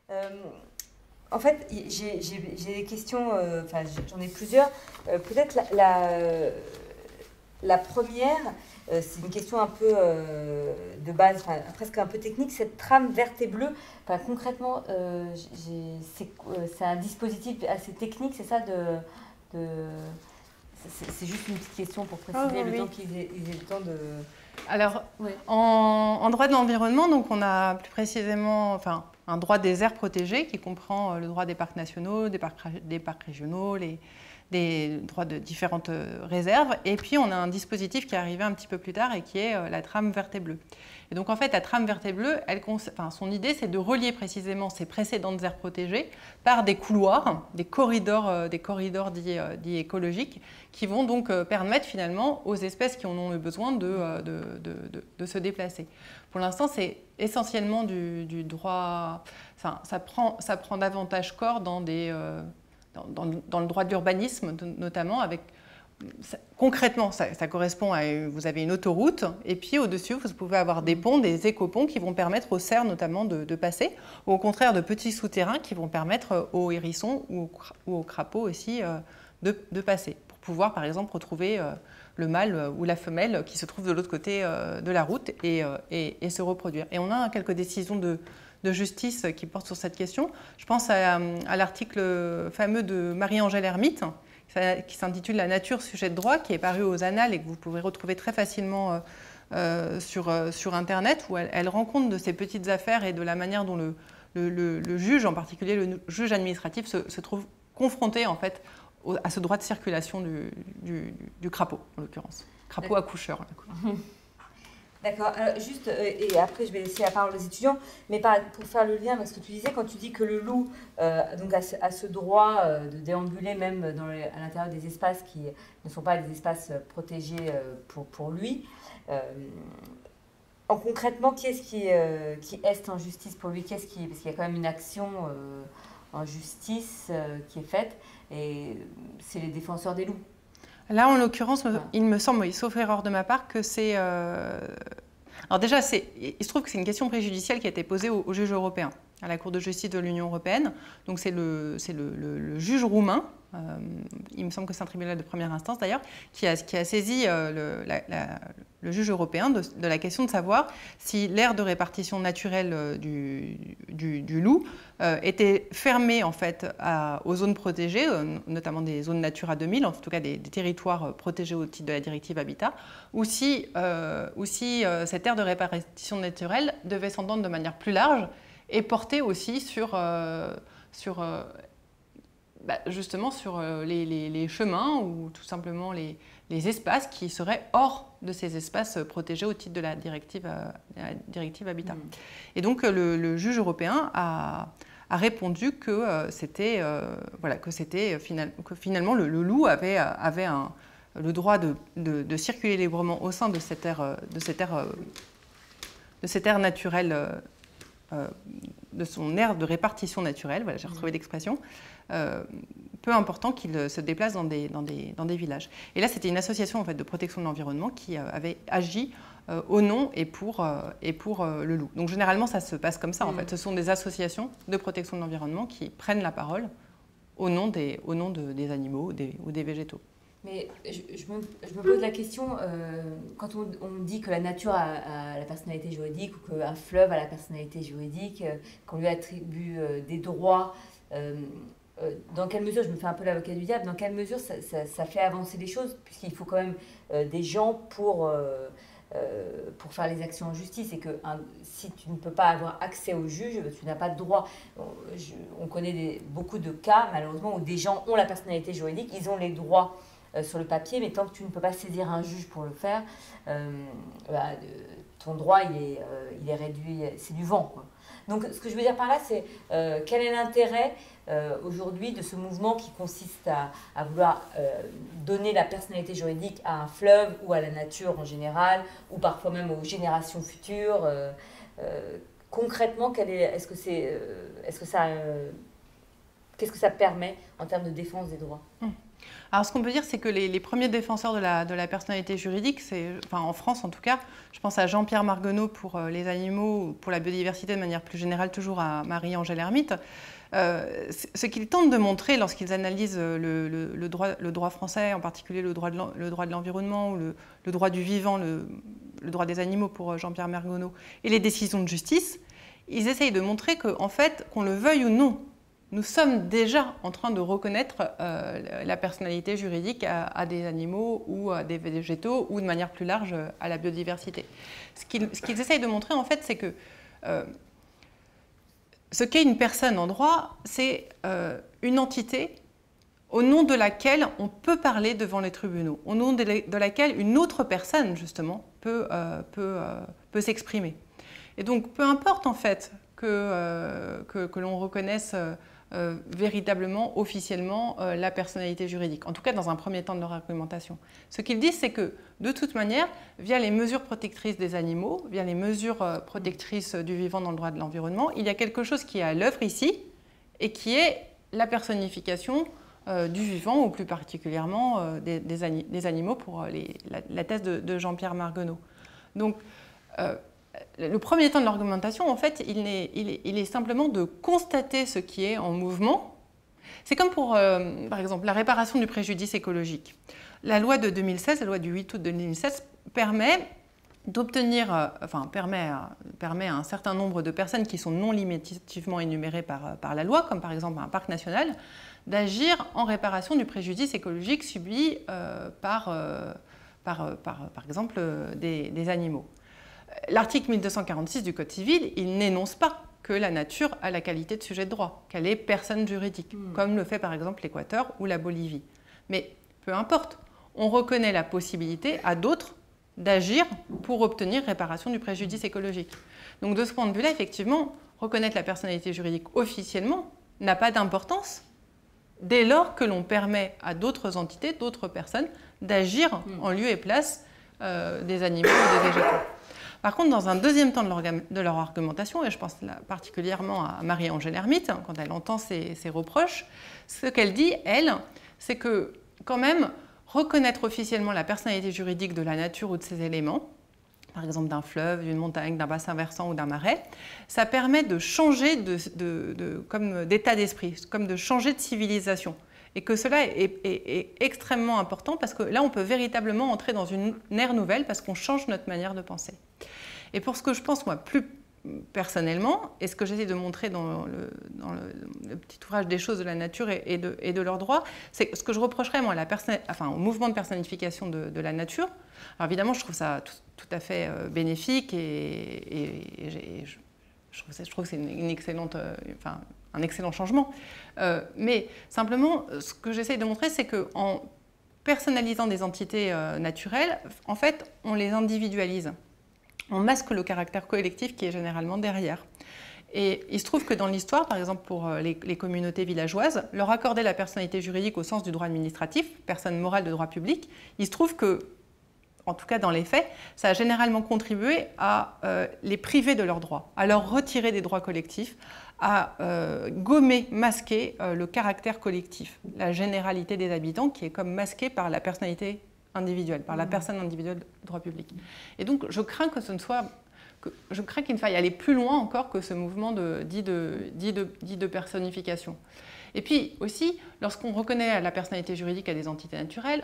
Euh, En fait, j'ai des questions, enfin j'en ai plusieurs. Peut-être la première, c'est une question un peu de base, enfin, presque un peu technique. Cette trame verte et bleue, enfin, concrètement, c'est un dispositif assez technique, c'est ça de, c'est juste une petite question pour préciser le Oui. temps ils aient le temps de... Alors, Oui. en droit de l'environnement, donc on a plus précisément un droit des aires protégées qui comprend le droit des parcs nationaux, des parcs régionaux, des droits de différentes réserves. Et puis, on a un dispositif qui est arrivé un petit peu plus tard et qui est la trame verte et bleue. Et donc, en fait, la trame verte et bleue, son idée, c'est de relier précisément ces précédentes aires protégées par des couloirs, des corridors dits écologiques, qui vont donc permettre finalement aux espèces qui en ont le besoin de se déplacer. Pour l'instant, c'est essentiellement du droit... Enfin, ça prend davantage corps dans le droit de l'urbanisme, notamment, avec... Concrètement, ça correspond à... Vous avez une autoroute, et puis au-dessus, vous pouvez avoir des ponts, des écoponts qui vont permettre aux cerfs, notamment, de passer, ou au contraire, de petits souterrains qui vont permettre aux hérissons ou aux crapauds aussi de passer, pour pouvoir, par exemple, retrouver le mâle ou la femelle qui se trouve de l'autre côté de la route et se reproduire. Et on a quelques décisions de justice qui portent sur cette question. Je pense à l'article fameux de Marie-Angèle Hermite, qui s'intitule « La nature, sujet de droit », qui est paru aux Annales et que vous pouvez retrouver très facilement sur Internet, où elle rend compte de ces petites affaires et de la manière dont le juge, en particulier le juge administratif, se trouve confronté en fait à ce droit de circulation du crapaud, en l'occurrence. Crapaud accoucheur. D'accord. Juste, et après je vais laisser la parole aux étudiants, mais pour faire le lien avec ce que tu disais, quand tu dis que le loup donc a ce droit de déambuler même à l'intérieur des espaces qui ne sont pas des espaces protégés pour lui, concrètement, qui est-ce qui est en justice pour lui? Parce qu'il y a quand même une action en justice qui est faite, et c'est les défenseurs des loups. Là, en l'occurrence, il me semble, oui, sauf erreur de ma part, que c'est... Alors déjà, il se trouve que c'est une question préjudicielle qui a été posée au juge européen, à la Cour de justice de l'Union européenne. Donc c'est le juge roumain, il me semble que c'est un tribunal de première instance d'ailleurs, qui a saisi le juge européen de la question de savoir si l'aire de répartition naturelle du loup était fermée en fait aux zones protégées, notamment des zones Natura 2000, en tout cas des territoires protégés au titre de la directive Habitat, ou si cette aire de répartition naturelle devait s'entendre de manière plus large et porter aussi justement sur les chemins ou tout simplement les espaces qui seraient hors de ces espaces protégés au titre de la directive Habitat. Et donc le juge européen a répondu que finalement le loup avait le droit de circuler librement au sein de cette aire naturelle, de son aire de répartition naturelle, voilà, j'ai retrouvé l'expression, peu important qu'il se déplace dans des villages. Et là, c'était une association en fait, de protection de l'environnement qui avait agi au nom et pour le loup. Donc généralement, ça se passe comme ça. En fait. Ce sont des associations de protection de l'environnement qui prennent la parole au nom des animaux ou des végétaux. Mais je me pose la question, quand on dit que la nature a la personnalité juridique ou qu'un fleuve a la personnalité juridique, qu'on lui attribue des droits, dans quelle mesure, je me fais un peu l'avocat du diable, dans quelle mesure ça fait avancer les choses, puisqu'il faut quand même des gens pour faire les actions en justice, et que si tu ne peux pas avoir accès au juge, tu n'as pas de droit. On connaît beaucoup de cas, malheureusement, où des gens ont la personnalité juridique, ils ont les droits sur le papier, mais tant que tu ne peux pas saisir un juge pour le faire, ton droit il est réduit, c'est du vent, quoi. Donc ce que je veux dire par là, c'est quel est l'intérêt aujourd'hui de ce mouvement qui consiste à vouloir donner la personnalité juridique à un fleuve ou à la nature en général, ou parfois même aux générations futures. Concrètement, qu'est-ce que ça permet en termes de défense des droits? Alors, ce qu'on peut dire, c'est que les premiers défenseurs de la personnalité juridique, enfin, en France en tout cas, je pense à Jean-Pierre Marguenot pour les animaux, pour la biodiversité de manière plus générale, toujours à Marie-Angèle Hermite. Ce qu'ils tentent de montrer lorsqu'ils analysent le droit français, en particulier le droit de l'environnement, ou le droit du vivant, le droit des animaux pour Jean-Pierre Marguenot, et les décisions de justice, ils essayent de montrer qu'en fait, qu'on le veuille ou non, nous sommes déjà en train de reconnaître la personnalité juridique à des animaux ou à des végétaux ou de manière plus large à la biodiversité. Ce qu'ils essayent de montrer en fait, c'est que ce qu'est une personne en droit, c'est une entité au nom de laquelle on peut parler devant les tribunaux, au nom de laquelle une autre personne justement peut s'exprimer. Et donc peu importe en fait que l'on reconnaisse véritablement, officiellement, la personnalité juridique, en tout cas dans un premier temps de leur argumentation. Ce qu'ils disent, c'est que, de toute manière, via les mesures protectrices des animaux, via les mesures protectrices du vivant dans le droit de l'environnement, il y a quelque chose qui est à l'œuvre ici, et qui est la personnification du vivant, ou plus particulièrement des animaux, pour la thèse de Jean-Pierre Marguenot. Donc, le premier temps de l'argumentation, en fait, il est simplement de constater ce qui est en mouvement. C'est comme pour, par exemple, la réparation du préjudice écologique. La loi de 2016, la loi du 8 août 2016, permet d'obtenir, permet à un certain nombre de personnes qui sont non limitativement énumérées par la loi, comme par exemple un parc national, d'agir en réparation du préjudice écologique subi par exemple, des animaux. L'article 1246 du Code civil, il n'énonce pas que la nature a la qualité de sujet de droit, qu'elle est personne juridique, comme le fait par exemple l'Équateur ou la Bolivie. Mais peu importe, on reconnaît la possibilité à d'autres d'agir pour obtenir réparation du préjudice écologique. Donc de ce point de vue-là, effectivement, reconnaître la personnalité juridique officiellement n'a pas d'importance dès lors que l'on permet à d'autres entités, d'autres personnes, d'agir en lieu et place des animaux ou des végétaux. Par contre, dans un deuxième temps de leur argumentation, et je pense là particulièrement à Marie-Angèle Hermite, quand elle entend ces reproches, ce qu'elle dit, elle, c'est que quand même, reconnaître officiellement la personnalité juridique de la nature ou de ses éléments, par exemple d'un fleuve, d'une montagne, d'un bassin versant ou d'un marais, ça permet de changer d'état d'esprit, comme de changer de civilisation. Et que cela est extrêmement important parce que là, on peut véritablement entrer dans une ère nouvelle parce qu'on change notre manière de penser. Et pour ce que je pense, moi, plus personnellement, et ce que j'essaie de montrer dans le petit ouvrage des choses de la nature et de leurs droits, c'est ce que je reprocherais, moi, au mouvement de personnification de la nature. Alors évidemment, je trouve ça tout à fait bénéfique et je trouve que c'est un excellent changement. Mais simplement, ce que j'essaie de montrer, c'est qu'en personnalisant des entités naturelles, en fait, on les individualise. On masque le caractère collectif qui est généralement derrière. Et il se trouve que dans l'histoire, par exemple pour les communautés villageoises, leur accorder la personnalité juridique au sens du droit administratif, personne morale de droit public, il se trouve que, en tout cas dans les faits, ça a généralement contribué à les priver de leurs droits, à leur retirer des droits collectifs, à gommer, masquer le caractère collectif, la généralité des habitants qui est comme masquée par la personnalité individuelle, par la personne individuelle de droit public. Et donc je crains que je crains qu'il ne faille aller plus loin encore que ce mouvement dit de personnification. Et puis aussi, lorsqu'on reconnaît la personnalité juridique à des entités naturelles,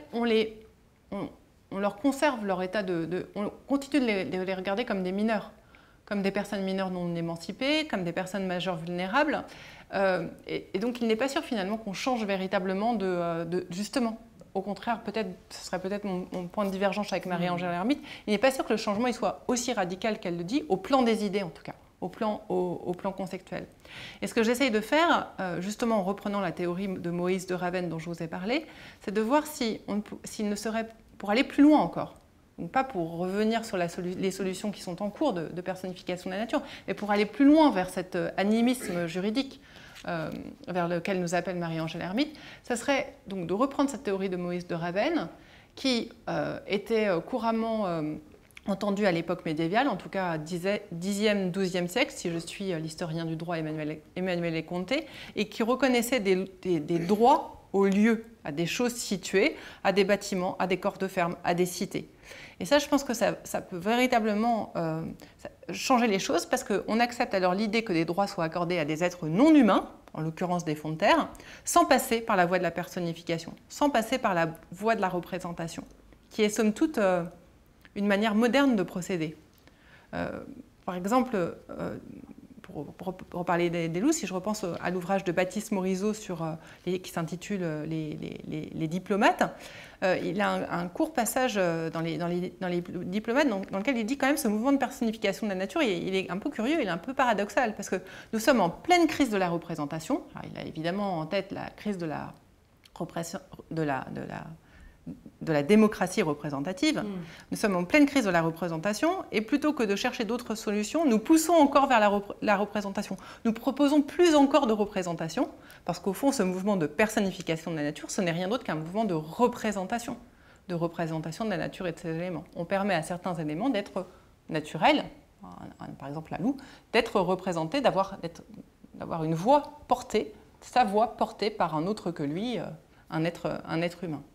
on leur conserve leur état on continue de les regarder comme des mineurs, comme des personnes mineures non émancipées, comme des personnes majeures vulnérables. Et donc il n'est pas sûr finalement qu'on change véritablement justement. Au contraire, ce serait peut-être mon point de divergence avec Marie-Angèle Hermite, il n'est pas sûr que le changement il soit aussi radical qu'elle le dit, au plan des idées en tout cas, au plan conceptuel. Et ce que j'essaye de faire, justement en reprenant la théorie de Moïse de Ravenne dont je vous ai parlé, c'est de voir s'il ne serait, pour aller plus loin encore, donc pas pour revenir sur les solutions qui sont en cours de personnification de la nature, mais pour aller plus loin vers cet animisme juridique vers lequel nous appelle Marie-Angèle Hermite, ça serait donc de reprendre cette théorie de Moïse de Ravenne qui était couramment entendue à l'époque médiévale, en tout cas 10e, 12e siècle, si je suis l'historien du droit Emmanuel Leconte, et qui reconnaissait des droits aux lieux, à des choses situées, à des bâtiments, à des corps de ferme, à des cités. Et ça, je pense que ça peut véritablement changer les choses parce qu'on accepte alors l'idée que des droits soient accordés à des êtres non humains, en l'occurrence des fonds de terre, sans passer par la voie de la personnification, sans passer par la voie de la représentation, qui est somme toute une manière moderne de procéder. Par exemple, pour reparler des loups, si je repense à l'ouvrage de Baptiste Morisot qui s'intitule les diplomates, il a un court passage dans les diplomates dans lequel il dit quand même ce mouvement de personnification de la nature, il est un peu curieux, il est un peu paradoxal, parce que nous sommes en pleine crise de la représentation. Alors, il a évidemment en tête la crise de la démocratie représentative. Nous sommes en pleine crise de la représentation et plutôt que de chercher d'autres solutions, nous poussons encore vers la représentation. Nous proposons plus encore de représentation parce qu'au fond, ce mouvement de personnification de la nature, ce n'est rien d'autre qu'un mouvement de représentation de la nature et de ses éléments. On permet à certains éléments d'être naturels, par exemple la loup, d'être représentés, d'avoir une voix portée, sa voix portée par un autre que lui, un être humain.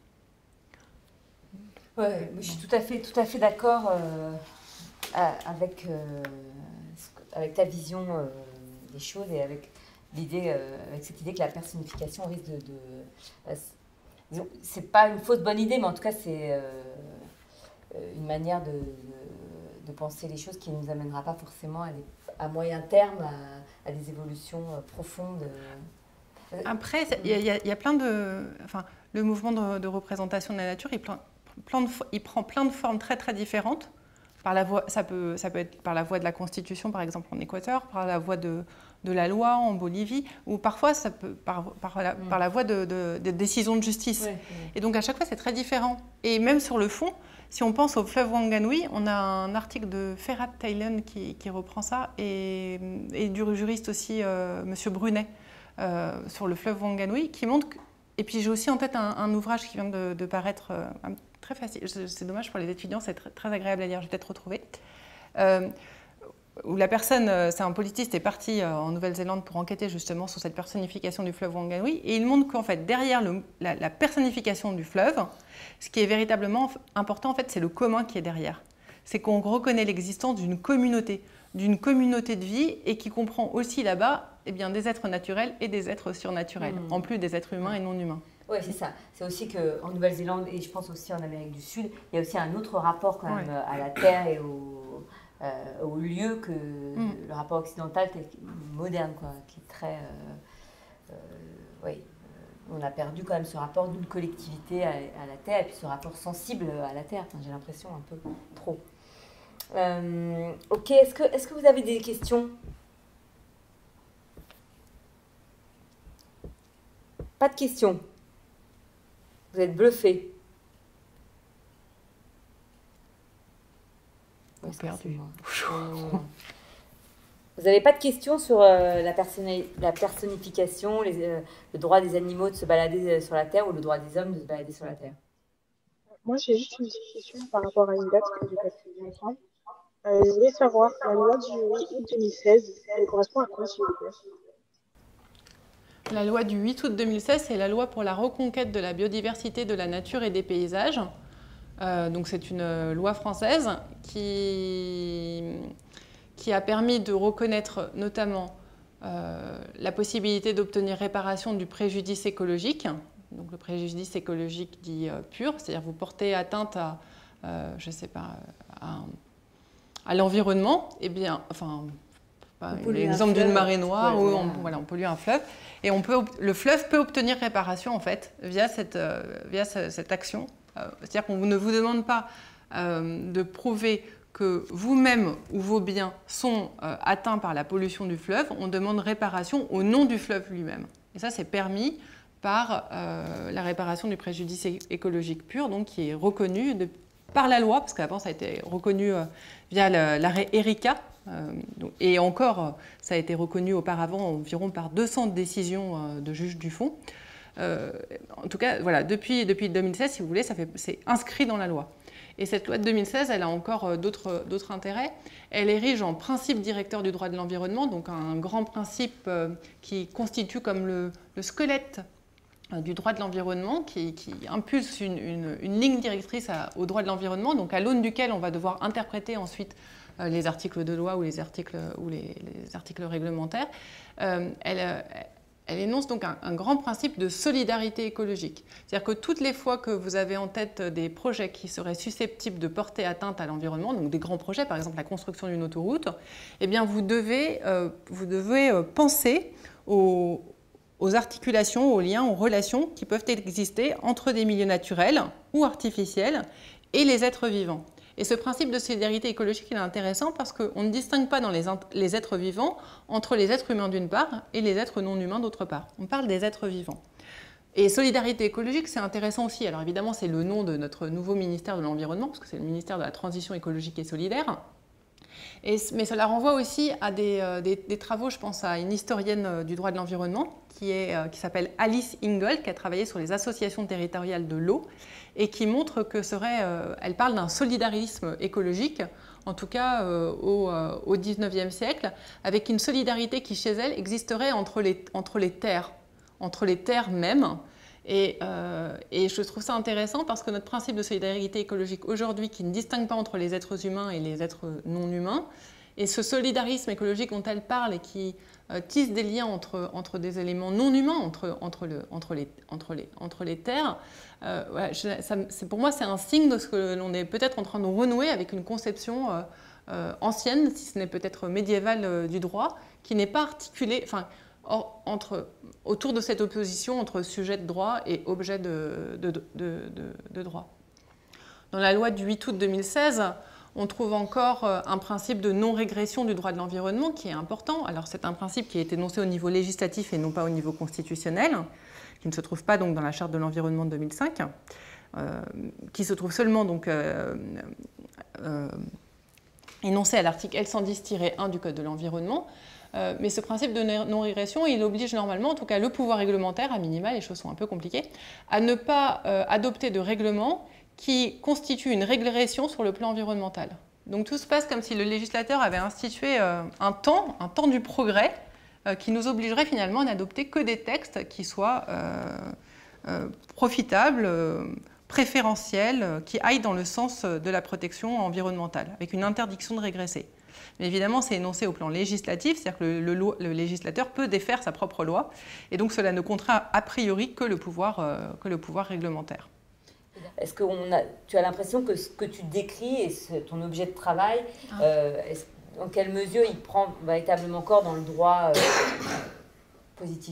Ouais, je suis tout à fait d'accord avec ta vision des choses et avec cette idée que la personnification risque disons, c'est pas une fausse bonne idée, mais en tout cas c'est une manière de penser les choses qui ne nous amènera pas forcément à moyen terme à des évolutions profondes. Après, il y a plein de... Enfin, le mouvement de représentation de la nature, il prend plein de formes très très différentes. Ça peut être par la voie de la Constitution, par exemple en Équateur, par la voie de la loi en Bolivie, ou parfois ça peut par la voie de décisions de justice. Ouais. Et donc à chaque fois c'est très différent. Et même sur le fond, si on pense au fleuve Wanganui, on a un article de Ferhat Taylan qui reprend ça, et du juriste aussi, Monsieur Brunet, sur le fleuve Wanganui, qui montre et puis j'ai aussi en tête un ouvrage qui vient de paraître très facile. C'est dommage pour les étudiants, c'est très agréable à lire, je vais peut-être retrouver. Où la personne, c'est un politiste, est parti en Nouvelle-Zélande pour enquêter justement sur cette personnification du fleuve Wanganui. Et il montre qu'en fait, derrière la personnification du fleuve, ce qui est véritablement important, en fait, c'est le commun qui est derrière. C'est qu'on reconnaît l'existence d'une communauté de vie et qui comprend aussi là-bas des êtres naturels et des êtres surnaturels, en plus des êtres humains et non humains. Oui, c'est ça. C'est aussi qu'en Nouvelle-Zélande, et je pense aussi en Amérique du Sud, il y a aussi un autre rapport quand même à la terre et au lieu que le rapport occidental moderne, quoi, qui est très... on a perdu quand même ce rapport d'une collectivité à la terre et puis ce rapport sensible à la terre. Enfin, j'ai l'impression un peu trop. Ok, est-ce que vous avez des questions ? Pas de questions. Vous êtes bluffés. Perdu. Vous n'avez pas de questions sur la personnification, le droit des animaux de se balader sur la Terre ou le droit des hommes de se balader sur la Terre ? Moi, j'ai juste une petite question par rapport à une date que j'ai pas suivie ensemble. Je voulais savoir, la loi du 8 août 2016, elle correspond à quoi, s'il vous plaît ? La loi du 8 août 2016, c'est la loi pour la reconquête de la biodiversité, de la nature et des paysages. Donc c'est une loi française qui a permis de reconnaître notamment la possibilité d'obtenir réparation du préjudice écologique. Donc le préjudice écologique dit pur, c'est-à-dire vous portez atteinte à l'environnement, l'exemple d'une marée noire où on pollue un fleuve, et le fleuve peut obtenir réparation en fait via cette action. C'est-à-dire qu'on ne vous demande pas de prouver que vous-même ou vos biens sont atteints par la pollution du fleuve, on demande réparation au nom du fleuve lui-même. Et ça, c'est permis par la réparation du préjudice écologique pur, donc qui est reconnu par la loi, parce qu'avant ça a été reconnu via l'arrêt Erika, et encore ça a été reconnu auparavant environ par 200 décisions de juges du fond. En tout cas, voilà, depuis 2016, si vous voulez, c'est inscrit dans la loi. Et cette loi de 2016, elle a encore d'autres intérêts. Elle érige en principe directeur du droit de l'environnement, donc un grand principe qui constitue comme le squelette du droit de l'environnement qui impulse une ligne directrice au droit de l'environnement, donc à l'aune duquel on va devoir interpréter ensuite les articles de loi ou les articles réglementaires. Elle énonce donc un grand principe de solidarité écologique. C'est-à-dire que toutes les fois que vous avez en tête des projets qui seraient susceptibles de porter atteinte à l'environnement, donc des grands projets, par exemple la construction d'une autoroute, eh bien vous devez penser aux articulations, aux liens, aux relations qui peuvent exister entre des milieux naturels ou artificiels et les êtres vivants. Et ce principe de solidarité écologique il est intéressant parce qu'on ne distingue pas dans les êtres vivants entre les êtres humains d'une part et les êtres non humains d'autre part. On parle des êtres vivants. Et solidarité écologique, c'est intéressant aussi. Alors évidemment, c'est le nom de notre nouveau ministère de l'Environnement, parce que c'est le ministère de la Transition écologique et solidaire. Mais cela renvoie aussi à des travaux, je pense à une historienne du droit de l'environnement qui s'appelle Alice Ingold, qui a travaillé sur les associations territoriales de l'eau et qui montre que elle parle d'un solidarisme écologique, en tout cas au XIXe siècle, avec une solidarité qui chez elle existerait entre les terres mêmes. Et je trouve ça intéressant parce que notre principe de solidarité écologique aujourd'hui, qui ne distingue pas entre les êtres humains et les êtres non humains, et ce solidarisme écologique dont elle parle et qui tisse des liens entre des éléments non humains, entre les terres, voilà, pour moi c'est un signe de ce que l'on est peut-être en train de renouer avec une conception ancienne, si ce n'est peut-être médiévale du droit, qui n'est pas articulée, autour de cette opposition entre sujet de droit et objet de droit. Dans la loi du 8 août 2016, on trouve encore un principe de non-régression du droit de l'environnement qui est important. Alors c'est un principe qui est énoncé au niveau législatif et non pas au niveau constitutionnel, qui ne se trouve pas donc dans la Charte de l'environnement de 2005, qui se trouve seulement donc énoncé à l'article L110-1 du Code de l'environnement. Mais ce principe de non-régression, il oblige normalement, en tout cas le pouvoir réglementaire, à minima, les choses sont un peu compliquées, à ne pas adopter de règlement qui constitue une régression sur le plan environnemental. Donc tout se passe comme si le législateur avait institué un temps du progrès qui nous obligerait finalement à n'adopter que des textes qui soient profitables, préférentiels, qui aillent dans le sens de la protection environnementale, avec une interdiction de régresser. Mais évidemment, c'est énoncé au plan législatif, c'est-à-dire que le législateur peut défaire sa propre loi, et donc cela ne contraint a priori que le pouvoir réglementaire. Est-ce que tu as l'impression que ce que tu décris et ton objet de travail, en quelle mesure il prend véritablement corps dans le droit positif?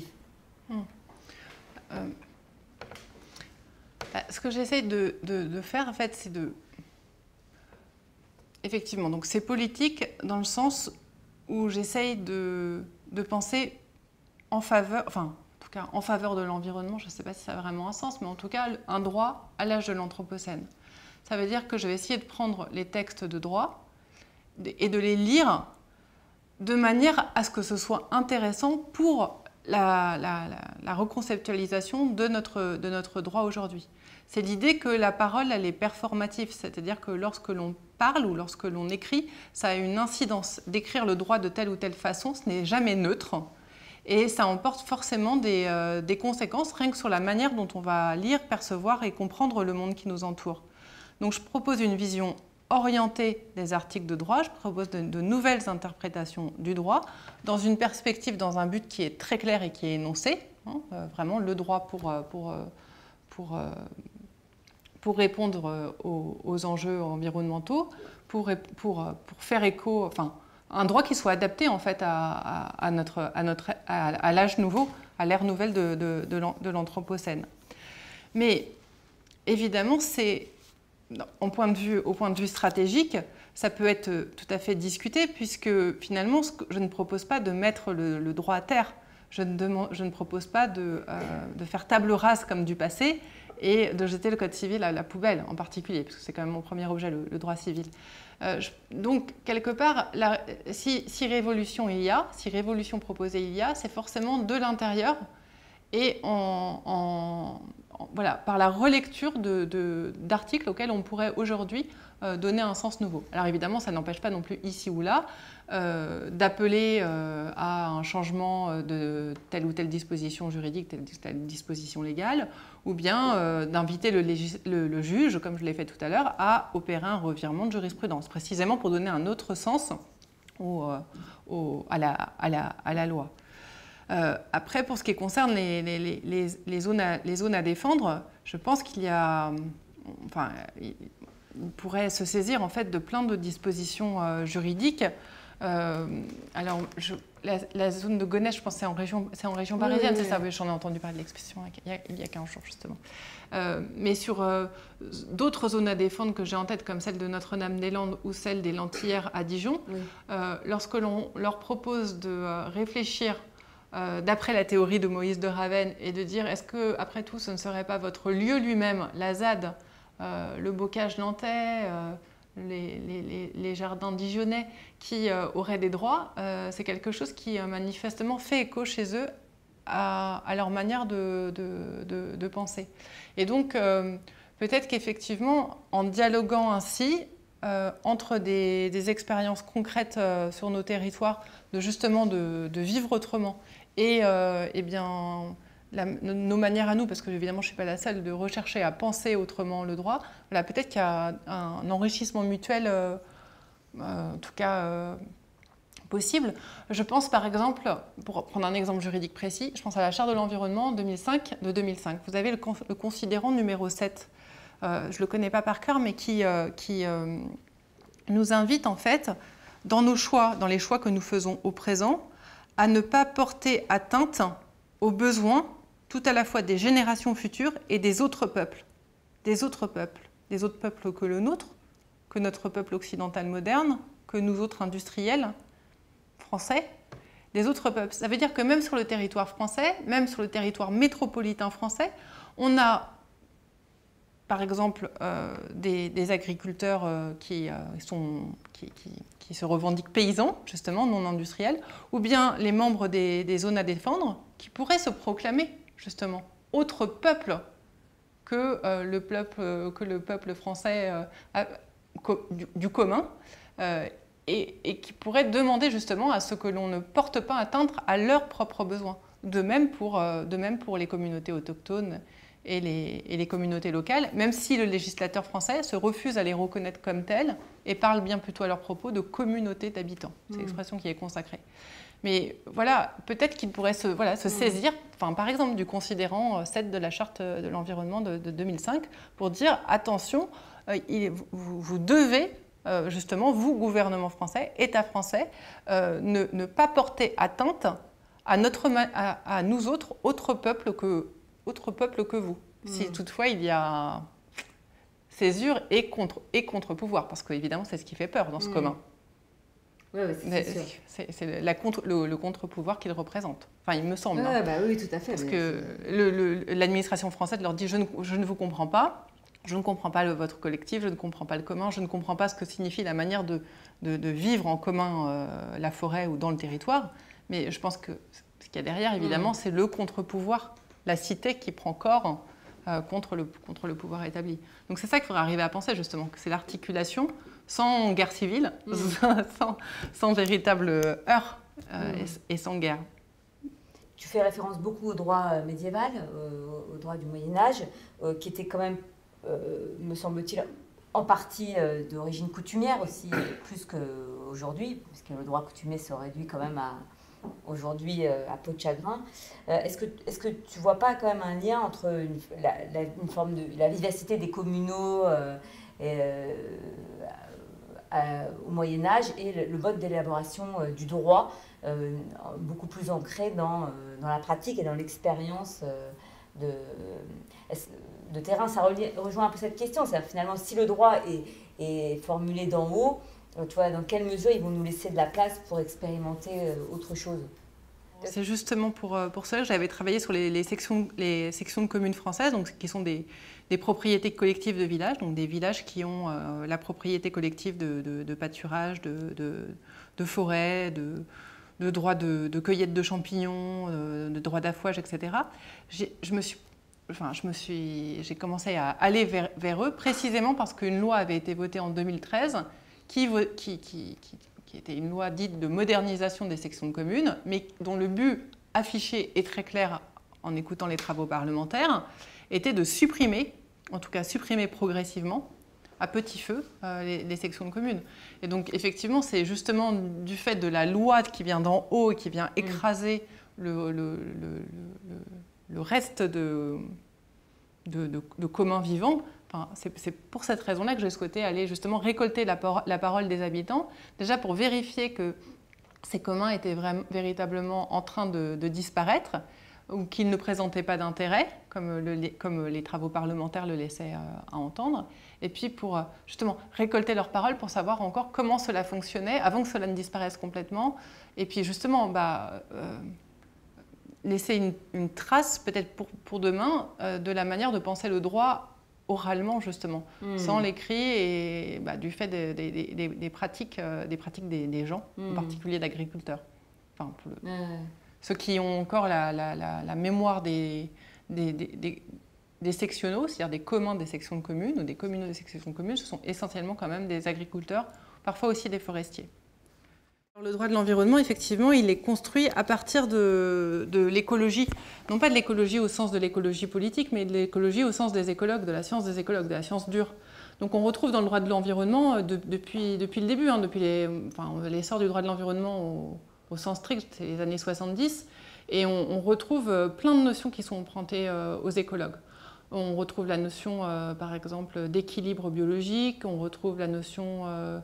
Ce que j'essaie de faire, en fait, c'est de... Effectivement, donc c'est politique dans le sens où j'essaye de penser en faveur, en tout cas en faveur de l'environnement, je ne sais pas si ça a vraiment un sens, mais en tout cas un droit à l'âge de l'Anthropocène. Ça veut dire que je vais essayer de prendre les textes de droit et de les lire de manière à ce que ce soit intéressant pour la reconceptualisation de notre droit aujourd'hui. C'est l'idée que la parole, elle est performative, c'est-à-dire que lorsque l'on parle ou lorsque l'on écrit, ça a une incidence. D'écrire le droit de telle ou telle façon, ce n'est jamais neutre et ça emporte forcément des conséquences rien que sur la manière dont on va lire, percevoir et comprendre le monde qui nous entoure. Donc je propose une vision orientée des articles de droit, je propose de nouvelles interprétations du droit dans une perspective, dans un but qui est très clair et qui est énoncé, vraiment le droit pour répondre aux enjeux environnementaux, pour faire écho, enfin, un droit qui soit adapté en fait à l'âge nouveau, à l'ère nouvelle de l'Anthropocène. Mais évidemment, au point de vue stratégique, ça peut être tout à fait discuté, puisque finalement, je ne propose pas de mettre le droit à terre. Je ne propose pas de faire table rase comme du passé et de jeter le Code civil à la poubelle en particulier, parce que c'est quand même mon premier objet, le droit civil. Donc, quelque part, si révolution il y a, si révolution proposée il y a, c'est forcément de l'intérieur et en voilà, par la relecture d'articles auxquels on pourrait aujourd'hui donner un sens nouveau. Alors évidemment, ça n'empêche pas non plus ici ou là d'appeler à un changement de telle ou telle disposition juridique, telle ou telle disposition légale, ou bien d'inviter le juge, comme je l'ai fait tout à l'heure, à opérer un revirement de jurisprudence, précisément pour donner un autre sens à la loi. Après, pour ce qui concerne les zones à défendre, je pense qu'il y a... Enfin, on pourrait se saisir en fait de plein de dispositions juridiques. Alors, la zone de Gonesse, je pense que c'est en région parisienne, oui, c'est ça, j'en ai entendu parler de l'expression il y a 15 jours justement. Mais sur d'autres zones à défendre que j'ai en tête, comme celle de Notre-Dame-des-Landes ou celle des Lentillères à Dijon, oui, lorsque l'on leur propose de réfléchir d'après la théorie de Moïse de Ravenne et de dire est-ce que, après tout, ce ne serait pas votre lieu lui-même, la ZAD, le bocage nantais, les jardins dijonnais qui auraient des droits, c'est quelque chose qui manifestement fait écho chez eux à leur manière de penser. Et donc, peut-être qu'effectivement, en dialoguant ainsi, entre des expériences concrètes sur nos territoires, de vivre autrement, et bien, nos manières à nous, parce que évidemment je ne suis pas la seule, de rechercher à penser autrement le droit, voilà, peut-être qu'il y a un enrichissement mutuel, en tout cas possible. Je pense par exemple, pour prendre un exemple juridique précis, je pense à la Charte de l'environnement de 2005. Vous avez le considérant numéro 7. Je ne le connais pas par cœur, mais qui nous invite en fait, dans nos choix, dans les choix que nous faisons au présent, à ne pas porter atteinte aux besoins tout à la fois des générations futures et des autres peuples. Des autres peuples que le nôtre, que notre peuple occidental moderne, que nous autres industriels français, des autres peuples. Ça veut dire que même sur le territoire français, même sur le territoire métropolitain français, on a par exemple des agriculteurs qui se revendiquent paysans, justement, non industriels, ou bien les membres des zones à défendre qui pourraient se proclamer, justement, autre peuple que le peuple français du commun, et qui pourraient demander justement à ce que l'on ne porte pas atteinte à leurs propres besoins. De même pour les communautés autochtones et les communautés locales, même si le législateur français se refuse à les reconnaître comme telles et parle bien plutôt à leur propos de communauté d'habitants. C'est l'expression qui est consacrée. Mais voilà, peut-être qu'il pourrait se saisir, par exemple, du considérant 7 de la Charte de l'environnement de 2005 pour dire attention, vous devez, justement, vous, gouvernement français, État français, ne pas porter atteinte à nous autres peuples que vous. Si toutefois il y a césure et contre-pouvoir, parce qu'évidemment c'est ce qui fait peur dans ce commun. Oui, c'est le contre-pouvoir qu'il représente. Enfin, il me semble. Oui, tout à fait. Parce que l'administration française leur dit je ne vous comprends pas, je ne comprends pas votre collectif, je ne comprends pas le commun, je ne comprends pas ce que signifie la manière de vivre en commun la forêt ou dans le territoire. Mais je pense que ce qu'il y a derrière, évidemment, c'est le contre-pouvoir, la cité qui prend corps contre le pouvoir établi. Donc c'est ça qu'il faudra arriver à penser, justement, que c'est l'articulation sans guerre civile, sans véritable heurt et sans guerre. Tu fais référence beaucoup au droit médiéval, au droit du Moyen-Âge, qui était quand même, me semble-t-il, en partie d'origine coutumière aussi, plus qu'aujourd'hui, parce que le droit coutumier se réduit quand même aujourd'hui à peau de chagrin. Est-ce que tu ne vois pas quand même un lien entre une forme de la vivacité des communaux au Moyen-Âge et le mode d'élaboration du droit beaucoup plus ancré dans la pratique et dans l'expérience de terrain? Ça rejoint un peu cette question. C'est-à-dire, finalement, si le droit est formulé d'en haut, tu vois, dans quelle mesure ils vont nous laisser de la place pour expérimenter autre chose? C'est justement pour ça que j'avais travaillé sur les sections de communes françaises, donc, qui sont des propriétés collectives de villages, donc des villages qui ont la propriété collective de pâturage, de forêt, de droits de cueillette de champignons, de droits d'affouage, etc. Je me suis j'ai commencé à aller vers eux précisément parce qu'une loi avait été votée en 2013 qui était une loi dite de modernisation des sections de communes, mais dont le but affiché est très clair en écoutant les travaux parlementaires, était de supprimer, en tout cas supprimer progressivement, à petit feu, les sections de communes. Et donc effectivement, c'est justement du fait de la loi qui vient d'en haut et qui vient écraser le reste de communs vivants. Enfin, c'est pour cette raison-là que j'ai souhaité aller justement récolter la parole des habitants, déjà pour vérifier que ces communs étaient véritablement en train de disparaître, ou qu'ils ne présentaient pas d'intérêt, comme les travaux parlementaires le laissaient à entendre, et puis pour justement récolter leurs paroles pour savoir encore comment cela fonctionnait avant que cela ne disparaisse complètement, et puis justement laisser une trace peut-être pour demain de la manière de penser le droit oralement justement, sans l'écrit et du fait des pratiques des gens, en particulier d'agriculteurs. Enfin, ceux qui ont encore la mémoire des sectionnaux, c'est-à-dire des communs des sections de communes ou des communaux des sections de communes, ce sont essentiellement quand même des agriculteurs, parfois aussi des forestiers. Le droit de l'environnement, effectivement, il est construit à partir de l'écologie, non pas de l'écologie au sens de l'écologie politique, mais de l'écologie au sens des écologues, de la science des écologues, de la science dure. Donc on retrouve dans le droit de l'environnement, depuis le début, depuis l'essor du droit de l'environnement au sens strict, c'est les années 70, et on retrouve plein de notions qui sont empruntées aux écologues. On retrouve la notion, par exemple, d'équilibre biologique, on retrouve la notion...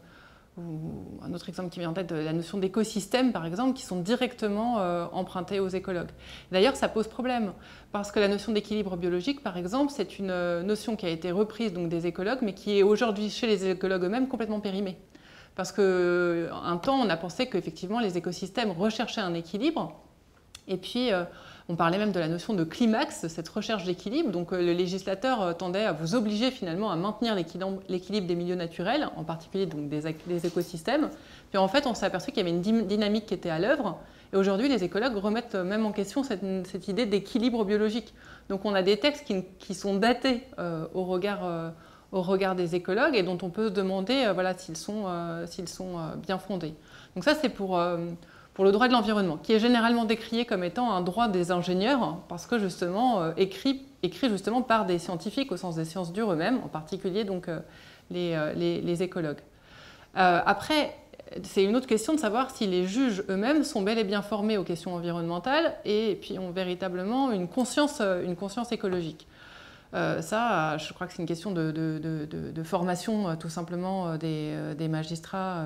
ou un autre exemple qui vient en tête, la notion d'écosystème, par exemple, qui sont directement empruntées aux écologues. D'ailleurs, ça pose problème, parce que la notion d'équilibre biologique, par exemple, c'est une notion qui a été reprise donc, des écologues, mais qui est aujourd'hui, chez les écologues eux-mêmes, complètement périmée. Parce qu'un temps, on a pensé qu'effectivement, les écosystèmes recherchaient un équilibre, et puis... on parlait même de la notion de climax, cette recherche d'équilibre. Donc le législateur tendait à vous obliger finalement à maintenir l'équilibre des milieux naturels, en particulier donc, des écosystèmes. Puis en fait, on s'est aperçu qu'il y avait une dynamique qui était à l'œuvre. Et aujourd'hui, les écologues remettent même en question cette idée d'équilibre biologique. Donc on a des textes qui sont datés au regard des écologues et dont on peut se demander s'ils sont bien fondés. Donc ça, c'est pour le droit de l'environnement, qui est généralement décrié comme étant un droit des ingénieurs, parce que justement écrit justement par des scientifiques au sens des sciences dures eux-mêmes, en particulier donc les écologues. Après, c'est une autre question de savoir si les juges eux-mêmes sont bel et bien formés aux questions environnementales et puis ont véritablement une conscience écologique. Ça, je crois que c'est une question de formation tout simplement des magistrats.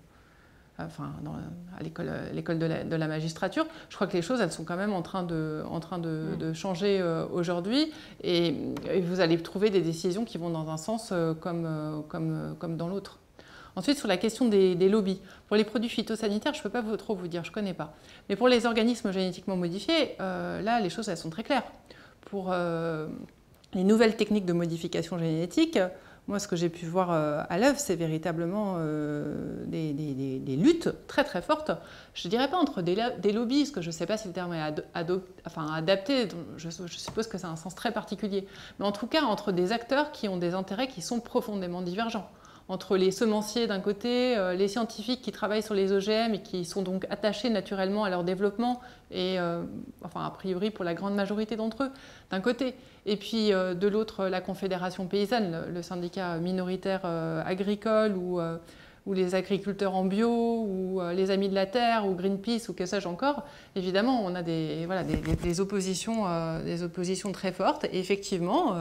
À l'école de la magistrature, je crois que les choses, elles sont quand même en train de changer aujourd'hui et vous allez trouver des décisions qui vont dans un sens comme dans l'autre. Ensuite, sur la question des lobbies. Pour les produits phytosanitaires, je ne peux pas trop vous dire, je ne connais pas. Mais pour les organismes génétiquement modifiés, là, les choses, elles sont très claires. Pour les nouvelles techniques de modification génétique, moi, ce que j'ai pu voir à l'œuvre, c'est véritablement des luttes très très fortes. Je ne dirais pas entre des lobbies, parce que je ne sais pas si le terme est adapté, je suppose que c'est un sens très particulier. Mais en tout cas, entre des acteurs qui ont des intérêts qui sont profondément divergents. Entre les semenciers d'un côté, les scientifiques qui travaillent sur les OGM et qui sont donc attachés naturellement à leur développement, et a priori pour la grande majorité d'entre eux, d'un côté. Et puis de l'autre, la Confédération paysanne, le syndicat minoritaire agricole, ou les agriculteurs en bio, ou les Amis de la Terre, ou Greenpeace, ou que sais-je encore. Évidemment, on a des oppositions très fortes. Et effectivement,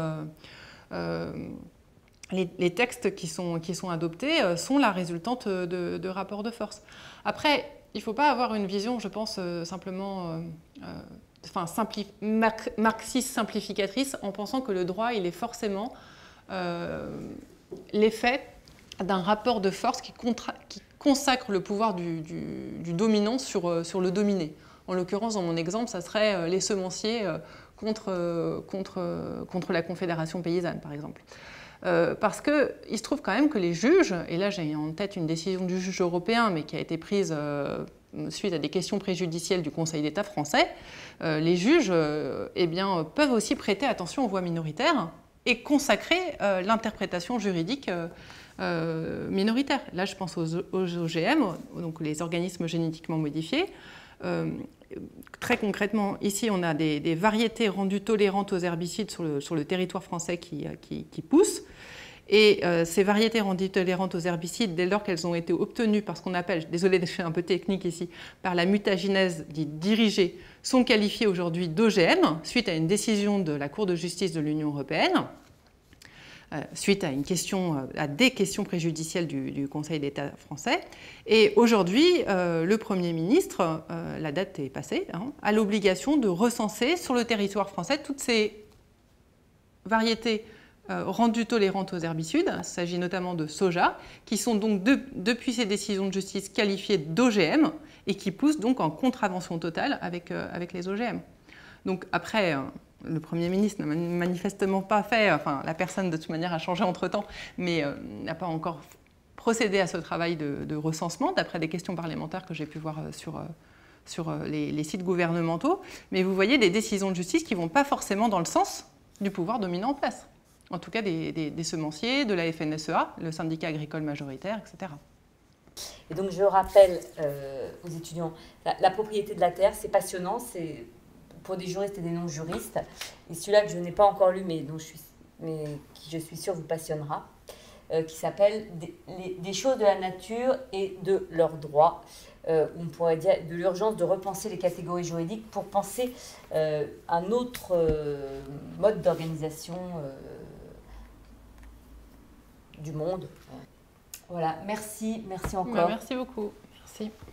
les textes qui sont adoptés sont la résultante de rapports de force. Après, il ne faut pas avoir une vision, je pense, simplement marxiste simplificatrice en pensant que le droit, il est forcément l'effet d'un rapport de force qui consacre le pouvoir du dominant sur le dominé. En l'occurrence, dans mon exemple, ça serait les semenciers contre la Confédération paysanne, par exemple. Parce qu'il se trouve quand même que les juges, et là j'ai en tête une décision du juge européen, mais qui a été prise suite à des questions préjudicielles du Conseil d'État français, les juges peuvent aussi prêter attention aux voix minoritaires et consacrer l'interprétation juridique minoritaire. Là, je pense aux OGM, donc les organismes génétiquement modifiés. Très concrètement, ici, on a des variétés rendues tolérantes aux herbicides sur le territoire français qui poussent. Et ces variétés rendues tolérantes aux herbicides, dès lors qu'elles ont été obtenues par ce qu'on appelle, désolé je suis un peu technique ici, par la mutaginèse dite dirigée, sont qualifiées aujourd'hui d'OGM, suite à une décision de la Cour de justice de l'Union européenne, suite à des questions préjudicielles du Conseil d'État français. Et aujourd'hui, le Premier ministre, la date est passée, a l'obligation de recenser sur le territoire français toutes ces variétés rendues tolérantes aux herbicides. Il s'agit notamment de soja, qui sont donc, depuis ces décisions de justice, qualifiées d'OGM et qui poussent donc en contravention totale avec les OGM. Donc après, le Premier ministre n'a manifestement pas fait, enfin la personne de toute manière a changé entre-temps, mais n'a pas encore procédé à ce travail de recensement, d'après des questions parlementaires que j'ai pu voir sur les sites gouvernementaux. Mais vous voyez des décisions de justice qui ne vont pas forcément dans le sens du pouvoir dominant en place. En tout cas des semenciers, de la FNSEA, le syndicat agricole majoritaire, etc. Et donc je rappelle aux étudiants, la propriété de la terre, c'est passionnant, c'est pour des juristes et des non-juristes. Et celui-là que je n'ai pas encore lu, mais qui je suis sûre vous passionnera, qui s'appelle des choses de la nature et de leurs droits. On pourrait dire de l'urgence de repenser les catégories juridiques pour penser un autre mode d'organisation du monde. Voilà, merci encore. Merci beaucoup. Merci.